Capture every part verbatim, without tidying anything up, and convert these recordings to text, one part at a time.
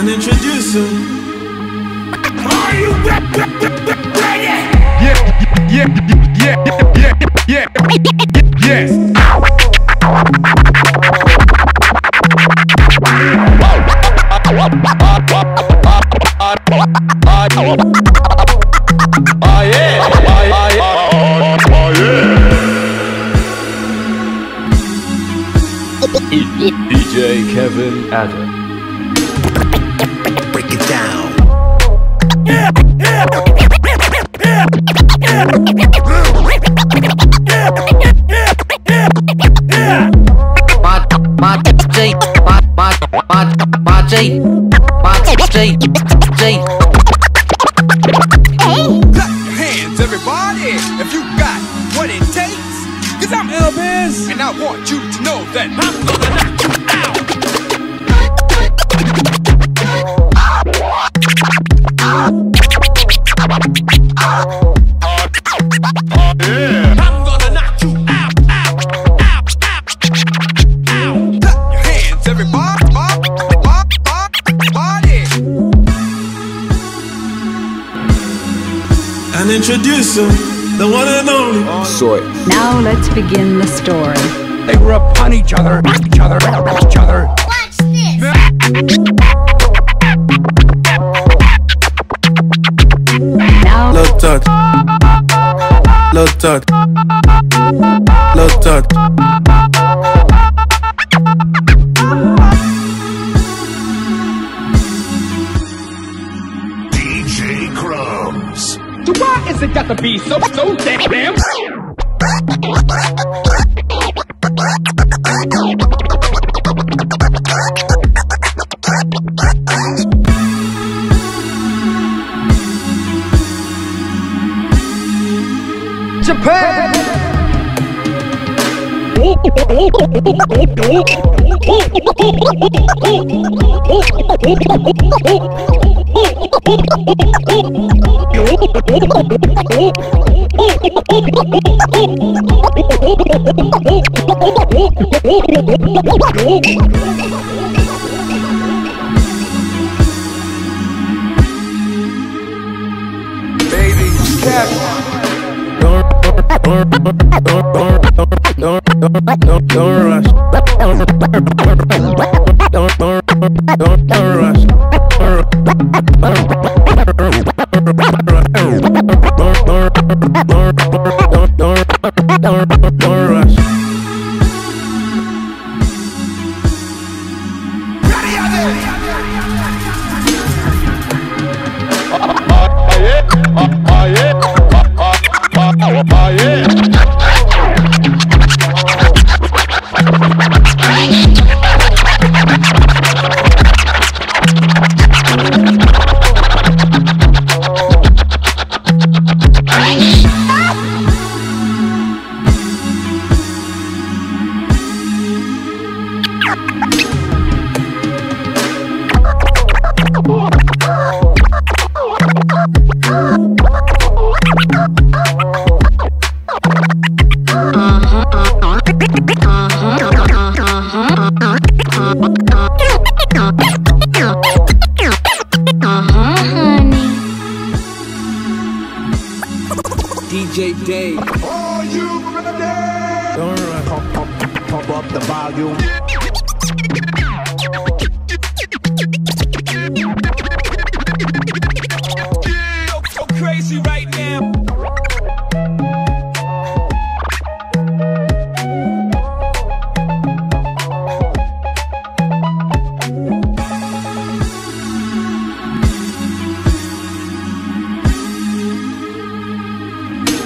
and introduce him. Are you ready? Yeah, yeah, yeah, yeah, yeah, yeah, yes. Oh yeah, oh yeah, oh yeah. D J Kevin Adam. Break it down. My J, my my my my J, my J, J. Clap your hands, everybody, if you got what it takes. Cause I'm Elvis, and I want you to know that I'm gonna knock you out. Yeah. I'm gonna knock you out, out, out, out, out. Clap your hands, everybody, body. And introduce him, the one and only. Soy. Now let's begin the story. They were upon each other, each other, each other. Watch this. Now Low touch. Low touch. Low touch. D J Crumbs. So why is it got to be so, so damn? Japan. Baby, Kevin. Don't, don't, don't, don't, don't, don't, don't rush. Don't, don't, don't, don't, don't rush. Don't rush. D J Dave. Are you ready? Don't rush. Pump, pump, pump up the volume. So, so crazy right now.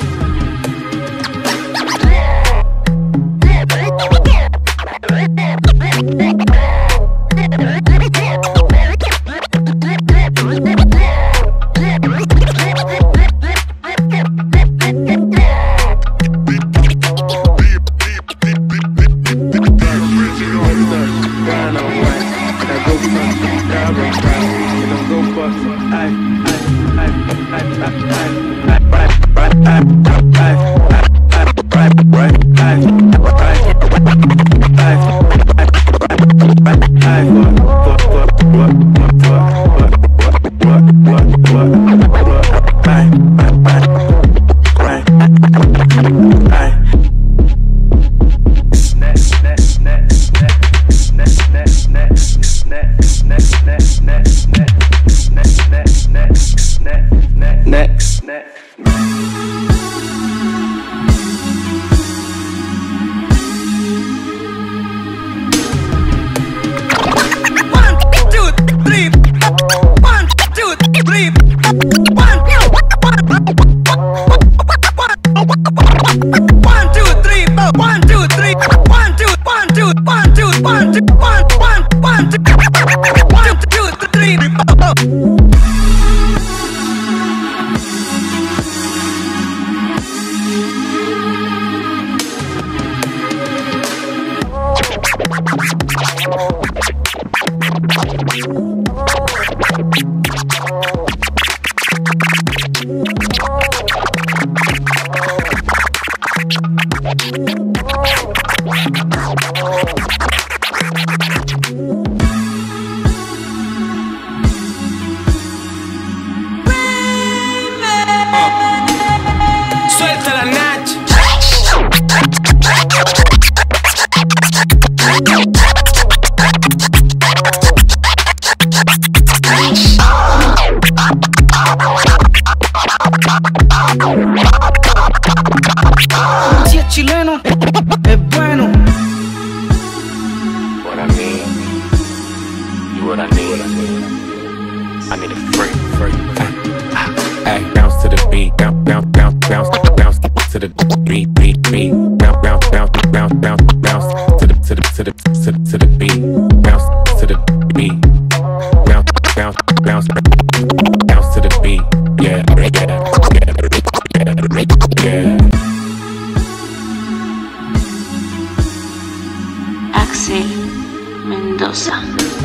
Yeah. one, one, one, two, one, two, three, four. Suelta la Nach. Si es chileno, es bueno. What I need, you what I need. I need a freak, freak. Ay, bounce to the beat, bounce, bounce, bounce, bounce, bounce to the beat, beat, beat, bounce, bounce, bounce, bounce, bounce, bounce to the, to the, to the, to the, to the beat, bounce to the beat, bounce, bounce, bounce, bounce to the beat, yeah, yeah, yeah, yeah, yeah. Axel Mendoza.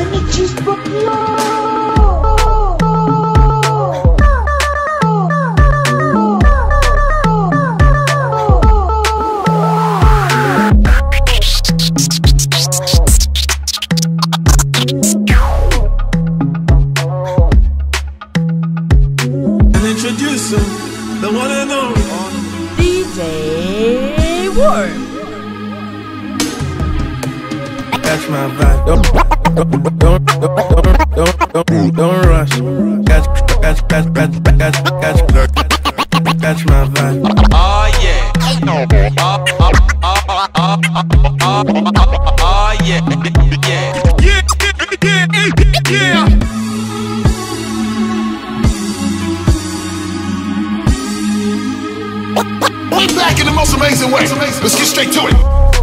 And introduce him, the one and only D J Worm. Catch my vibe. Don't, don't, don't, don't, don't, don't, don't rush. Catch, catch, catch, catch, catch, catch, catch my vibe. Oh yeah. Oh, oh, oh, oh, oh, oh, oh, yeah. Yeah. Yeah, yeah, yeah. We back in the most amazing way. Let's get straight to it.